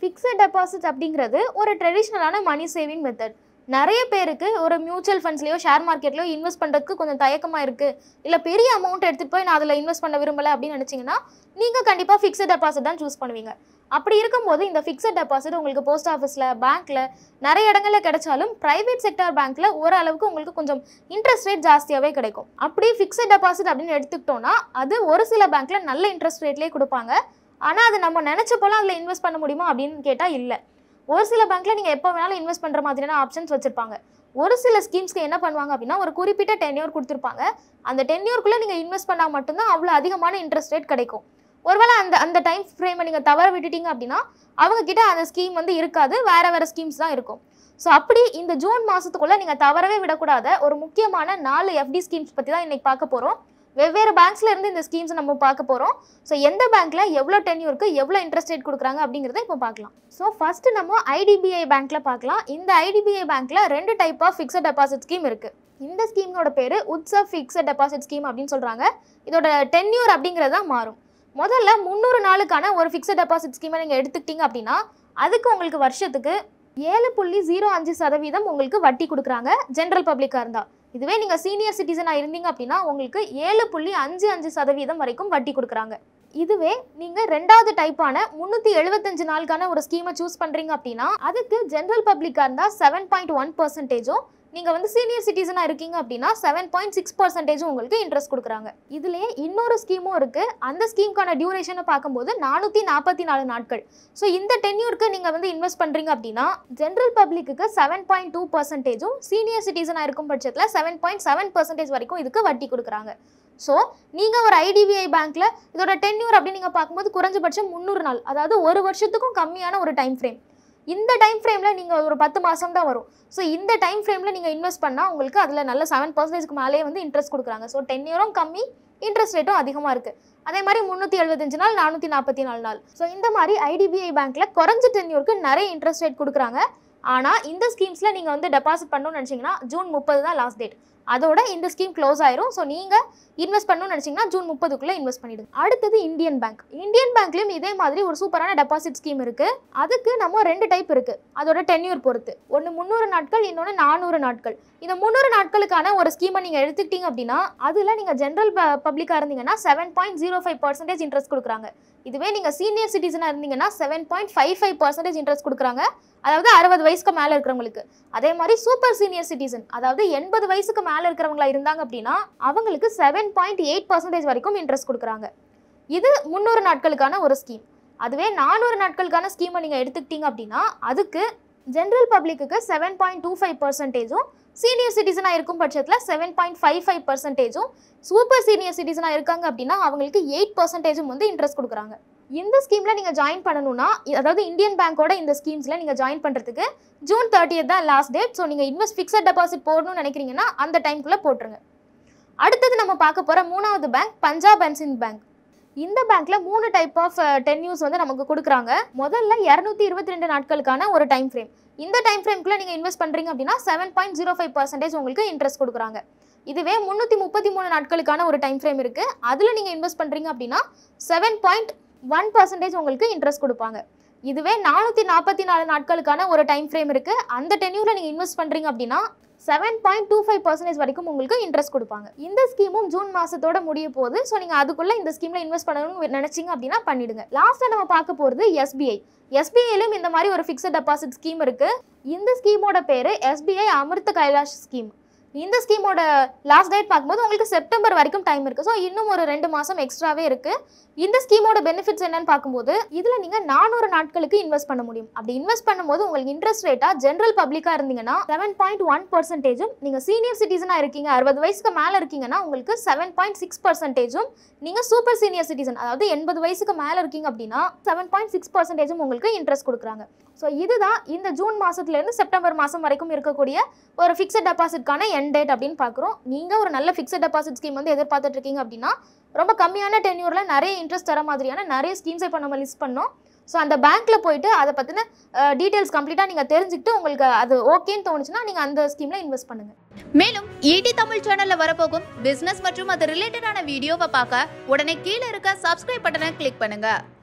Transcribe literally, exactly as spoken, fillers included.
Fixed deposit அப்படிங்கிறது ஒரு ட்ரெடிஷ்னலான மணி saving method. நிறைய பேருக்கு ஒரு மியூச்சுவல் ஃபண்ட்ஸ்லையோ ஷேர் மார்க்கெட்லையோ இன்வெஸ்ட் பண்ணுறதுக்கு கொஞ்சம் தயக்கமாக இருக்குது, இல்லை பெரிய அமௌண்ட் எடுத்துகிட்டு போய் நான் அதில் இன்வெஸ்ட் பண்ண விரும்பலை அப்படின்னு நினச்சிங்கன்னா நீங்கள் கண்டிப்பாக ஃபிக்ஸட் டெபாசிட் தான் சூஸ் பண்ணுவீங்க. அப்படி இருக்கும்போது இந்த ஃபிக்ஸட் டெபாசிட் உங்களுக்கு போஸ்ட் ஆஃபீஸில், பேங்க்கில் நிறைய இடங்களில் கிடைச்சாலும் ப்ரைவேட் செக்டார் பேங்க்கில் ஓரளவுக்கு உங்களுக்கு கொஞ்சம் இன்ட்ரெஸ்ட் ரேட் ஜாஸ்தியாகவே கிடைக்கும். அப்படி ஃபிக்ஸட் டெபாசிட் அப்படின்னு எடுத்துக்கிட்டோன்னா அது ஒரு சில பேங்க்கில் நல்ல இன்ட்ரெஸ்ட் ரேட்லேயே கொடுப்பாங்க. ஆனால் அது நம்ம நினச்ச போல அதில் இன்வெஸ்ட் பண்ண முடியுமா அப்படின்னு கேட்டால் இல்லை. ஒரு சில பேங்க்கில் நீங்கள் எப்போ வேணாலும் இன்வெஸ்ட் பண்ணுற மாதிரியான ஆப்ஷன்ஸ் வச்சுருப்பாங்க. ஒரு சில ஸ்கீம்ஸ்க்கு என்ன பண்ணுவாங்க அப்படின்னா ஒரு குறிப்பிட்ட டென்யூர் கொடுத்துருப்பாங்க. அந்த டென்யூருக்குள்ளே நீங்கள் இன்வெஸ்ட் பண்ணால் மட்டும்தான் அவ்வளோ அதிகமான இன்ட்ரெஸ்ட் ரேட் கிடைக்கும். ஒருவேளை அந்த அந்த டைம் ஃப்ரேமை நீங்கள் தவற விட்டுட்டீங்க அப்படின்னா அவங்கக்கிட்ட அந்த ஸ்கீம் வந்து இருக்காது, வேறு வேறு ஸ்கீம்ஸ் தான் இருக்கும். ஸோ அப்படி இந்த ஜூன் மாதத்துக்குள்ளே நீங்கள் தவறவே விடக்கூடாத ஒரு முக்கியமான நாலு எஃப்டி ஸ்கீம்ஸ் பற்றி தான் இன்றைக்கி பார்க்க போகிறோம். வெவ்வேறு பேங்க்ஸ்ல இருந்து இந்த ஸ்கீம்ஸ் நம்ம பார்க்க போகிறோம். ஸோ எந்த பேங்க்ல எவ்வளோ டென்யூருக்கு எவ்வளோ இன்ட்ரெஸ்ட் ரேட் கொடுக்குறாங்க அப்படிங்கிறத இப்போ பார்க்கலாம். ஸோ ஃபர்ஸ்ட் நம்ம ஐடிபிஐ பேங்க்ல பார்க்கலாம். இந்த ஐடிபிஐ பேங்க்ல ரெண்டு type of fixed deposit scheme இருக்கு. இந்த ஸ்கீமோட பேரு உத்சவ் ஃபிக்ஸட் டெபாசிட் ஸ்கீம் அப்படின்னு சொல்றாங்க. இதோட டென்யூர் அப்படிங்கிறது தான் மாறும். முதல்ல முந்நூறு நாளுக்கான ஒரு ஃபிக்ஸட் டெபாசிட் ஸ்கீமை நீங்கள் எடுத்துக்கிட்டீங்க அப்படின்னா அதுக்கு உங்களுக்கு வருஷத்துக்கு ஏழு புள்ளி ஜீரோ அஞ்சு சதவீதம் உங்களுக்கு வட்டி கொடுக்குறாங்க ஜென்ரல் பப்ளிக்காக இருந்தால். இதுவே நீங்கள் சீனியர் சிட்டிசனாக இருந்தீங்க அப்படின்னா உங்களுக்கு ஏழு புள்ளி அஞ்சு அஞ்சு சதவீதம் வரைக்கும் வட்டி கொடுக்குறாங்க. இதுவே நீங்கள் ரெண்டாவது டைப்பான முந்நூற்றி எழுபத்தஞ்சு நாளுக்கான ஒரு ஸ்கீமை சூஸ் பண்ணுறீங்க அப்படின்னா அதுக்கு ஜென்ரல் பப்ளிக்காக இருந்தால் செவன் பாயிண்ட் ஒன் பர்சன்டேஜும், நீங்கள் வந்து சீனியர் சிட்டிசனாக இருக்கீங்க அப்படின்னா செவன் பாயிண்ட் சிக்ஸ் பர்சன்டேஜும் உங்களுக்கு இன்ட்ரெஸ்ட் கொடுக்குறாங்க. இதுலேயே இன்னொரு ஸ்கீமும் இருக்குது. அந்த ஸ்கீமுக்கான டியூரேஷனை பார்க்கும்போது நானூற்றி நாற்பத்தி நாலு நாட்கள். ஸோ இந்த டென்யூருக்கு நீங்கள் வந்து இன்வெஸ்ட் பண்ணுறீங்க அப்படின்னா ஜென்ரல் பப்ளிக்கு செவன் பாயிண்ட் டூ பர்சன்டேஜும், சீனியர் சிட்டிசனாக இருக்கும் பட்சத்தில் செவன் பாயிண்ட் செவன் பர்சன்டேஜ் வரைக்கும் இதுக்கு வட்டி கொடுக்குறாங்க. ஸோ நீங்கள் ஒரு ஐடிபிஐ பேங்க்கில் இதோட டென்யூர் அப்படின்னு நீங்கள் பார்க்கும்போது குறைஞ்சபட்சம் முந்நூறு நாள், அதாவது ஒரு வருஷத்துக்கும் கம்மியான ஒரு டைம் ஃப்ரேம். இந்த டைம் ஃப்ரேமில் நீங்கள் ஒரு பத்து மாதம் தான் வரும். ஸோ இந்த டைம் ஃப்ரேமில் நீங்கள் இன்வெஸ்ட் பண்ணால் உங்களுக்கு அதில் நல்ல செவன் பர்சன்டேஜ்க்கு மேலே வந்து இன்ட்ரெஸ்ட் கொடுக்குறாங்க. ஸோ டென்யூரும் கம்மி, இன்ட்ரெஸ்ட் ரேட்டும் அதிகமாக இருக்குது. அதே மாதிரி முந்நூற்றி எழுபத்தஞ்சு நாள், நானூற்றி நாற்பத்தி நாலு நாள். ஸோ இந்த மாதிரி ஐடிபிஐ பேங்க்கில் குறைஞ்ச டென்யூருக்கு நிறைய இன்ட்ரெஸ்ட் ரேட் கொடுக்குறாங்க. ஆனால் இந்த ஸ்கீம்ஸில் நீங்கள் வந்து டெபாசிட் பண்ணணும்னு நினச்சிங்கன்னா ஜூன் முப்பது தான் லாஸ்ட் டேட். அதோட இந்த ஸ்கீம் க்ளோஸ் ஆயிரும். ஸோ நீங்கள் இன்வெஸ்ட் பண்ணணும்னு நினச்சிங்கன்னா ஜூன் முப்பதுக்குள்ளே இன்வெஸ்ட் பண்ணிடுங்க. அடுத்தது இந்தியன் பேங்க். இந்தியன் பேங்க்லேயும் இதே மாதிரி ஒரு சூப்பரான டெபாசிட் ஸ்கீம் இருக்குது. அதுக்கு நம்ம ரெண்டு டைப் இருக்குது அதோட டென்யூர் பொறுத்து. ஒன்று முந்நூறு நாட்கள், இன்னொன்று நானூறு நாட்கள். இந்த முந்நூறு நாட்களுக்கான ஒரு ஸ்கீமை நீங்கள் எடுத்துக்கிட்டீங்க அப்படின்னா அதில் நீங்கள் ஜென்ரல் பப்ளிக்காக இருந்தீங்கன்னா seven point zero five percentage interest கொடுக்குறாங்க. இதுவே நீங்கள் சீனியர் சிட்டிசனாக இருந்தீங்கன்னா seven point five five percentage interest கொடுக்குறாங்க, அதாவது அறுபது வயசுக்கு மேலே இருக்கிறவங்களுக்கு. அதே மாதிரி சூப்பர் சீனியர் சிட்டிசன், அதாவது எண்பது வயசுக்கு மேலே இருக்கிறவங்களா இருந்தாங்க அப்படின்னா அவங்களுக்கு செவன் பாயிண்ட் எயிட் பர்சன்டேஜ் வரைக்கும் இன்ட்ரெஸ்ட் கொடுக்குறாங்க. இது முந்நூறு நாட்களுக்கான ஒரு ஸ்கீம். அதுவே நானூறு நாட்களுக்கான ஸ்கீமை நீங்கள் எடுத்துக்கிட்டீங்க அப்படின்னா அதுக்கு ஜென்ரல் பப்ளிக்கு செவன் பாயிண்ட் டூ ஃபைவ் பர்சன்டேஜும், சீனியர் சிட்டிசனாக இருக்கும் பட்சத்தில் செவன் பாயிண்ட் ஃபைவ் ஃபைவ் பர்சன்டேஜும், சூப்பர் சீனியர் சிட்டிசனாக இருக்காங்க அப்படின்னா அவங்களுக்கு எயிட் பர்சன்டேஜும் வந்து இன்ட்ரெஸ்ட் கொடுக்குறாங்க. இந்த ஸ்கீமில் நீங்கள் ஜாயின் பண்ணணும்னா, அதாவது இந்தியன் பேங்கோட இந்த ஸ்கீம்ஸில் நீங்கள் ஜாயின் பண்ணுறதுக்கு ஜூன் தேர்ட்டியத் தான் லாஸ்ட் டேட். ஸோ நீங்கள் இன்வெஸ்ட் ஃபிக்ஸட் டெபாசிட் போடணும்னு நினைக்கிறீங்கன்னா அந்த டைம்குள்ளே போட்டுருங்க. அடுத்தது நம்ம பார்க்க போகிற மூணாவது bank Punjab and Sind bank. இந்த பேங்க்ல மூணு டைப் ஆஃப் டென்யூர்ஸ் வந்து நமக்கு கொடுக்குறாங்க. முதல்ல இரநூத்தி இருபத்தி ரெண்டு நாட்களுக்கான ஒரு டைம் ஃப்ரேம். இந்த டைம் ஃப்ரேம்குள்ளே நீங்கள் இன்வெஸ்ட் பண்ணுறீங்க அப்படின்னா seven point zero five percentage உங்களுக்கு இன்ட்ரெஸ்ட் கொடுக்குறாங்க. இதுவே முந்நூற்றி முப்பத்தி மூணு நாட்களுக்கான ஒரு டைம் ஃப்ரேம் இருக்குது. அதில் நீங்கள் இன்வெஸ்ட் பண்ணுறீங்க அப்படின்னா செவன் பாயிண்ட் ஒன் பர்சன்டேஜ் உங்களுக்கு இன்ட்ரெஸ்ட் கொடுப்பாங்க. இதுவே நானூற்றி நாற்பத்தி நாலு நாட்களுக்கான ஒரு டைம் ஃப்ரேம் இருக்குது. அந்த டென்யூரில் நீங்கள் இன்வெஸ்ட் பண்ணுறீங்க அப்படின்னா seven point two five percentage வரைக்கும் உங்களுக்கு இன்ட்ரெஸ்ட் கொடுப்பாங்க. இந்த ஸ்கீமும் ஜூன் மாதத்தோட முடிய போகுது. ஸோ நீங்கள் அதுக்குள்ளே இந்த ஸ்கீமில் இன்வெஸ்ட் பண்ணணும்னு நினச்சிங்க அப்படின்னா பண்ணிடுங்க. லாஸ்ட்டாக நம்ம பார்க்க போகிறது எஸ்பிஐ. எஸ்பிஐலையும் இந்த மாதிரி ஒரு ஃபிக்ஸட் டெபாசிட் ஸ்கீம் இருக்குது. இந்த ஸ்கீமோட பேர் எஸ்பிஐ அமிர்த கைலாஷ் ஸ்கீம். இந்த ஸ்கீமோட லாஸ்ட் டேட் பார்க்கும்போது உங்களுக்கு செப்டம்பர் வரைக்கும் டைம் இருக்குது. ஸோ இன்னும் ஒரு ரெண்டு மாதம் எக்ஸ்ட்ராவே இருக்குது. இந்த ஸ்கீமோட பெனிஃபிட்ஸ் என்னன்னு பார்க்கும்போது இதில் நீங்கள் நானூறு நாட்களுக்கு இன்வெஸ்ட் பண்ண முடியும். அப்படி இன்வெஸ்ட் பண்ணும்போது உங்களுக்கு இன்ட்ரெஸ்ட் ரேட்டாக ஜென்ரல் பப்ளிக்காக இருந்தீங்கன்னா செவன் பாயிண்ட் ஒன் பர்சன்டேஜும், நீங்கள் சீனியர் சிட்டிசனாக இருக்கீங்க அறுபது வயசுக்கு மேலே இருக்கீங்கன்னா உங்களுக்கு செவன் பாயிண்ட் சிக்ஸ் பர்சன்டேஜும், நீங்கள் சூப்பர் சீனியர் சிட்டிசன் அதாவது எண்பது வயசுக்கு மேலே இருக்கீங்க அப்படின்னா செவன் பாயிண்ட் சிக்ஸ் பர்சன்டேஜும் உங்களுக்கு இன்ட்ரெஸ்ட் கொடுக்குறாங்க. ஸோ இதுதான் இந்த ஜூன் மாதத்துலேருந்து செப்டம்பர் மாதம் வரைக்கும் இருக்கக்கூடிய ஒரு ஃபிக்ஸட் டெபாசிட்கான எண்ட் டேட் அப்படின்னு பார்க்குறோம். நீங்கள் ஒரு நல்ல ஃபிக்ஸட் டெபாசிட் ஸ்கீம் வந்து எதிர்பார்த்துட்டு இருக்கீங்க அப்படின்னா ரொம்ப கம்மியான டென்யூரில் நிறைய இன்ட்ரெஸ்ட் தர மாதிரியான நிறைய ஸ்கீம்ஸை இப்போ நம்ம லிஸ்ட் பண்ணோம். ஸோ அந்த பேங்க்கில் போயிட்டு அதை பற்றின டீட்டெயில்ஸ் கம்ப்ளீட்டாக நீங்கள் தெரிஞ்சுக்கிட்டு உங்களுக்கு அது ஓகேன்னு தோணுச்சுன்னா நீங்கள் அந்த ஸ்கீமில் இன்வெஸ்ட் பண்ணுங்கள். மேலும் ஈடி தமிழ் சேனலில் வரப்போகும் பிஸ்னஸ் மற்றும் அது ரிலேட்டடான வீடியோவை பார்க்க உடனே கீழே இருக்க சப்ஸ்கிரைப் பட்டனை கிளிக் பண்ணுங்கள்.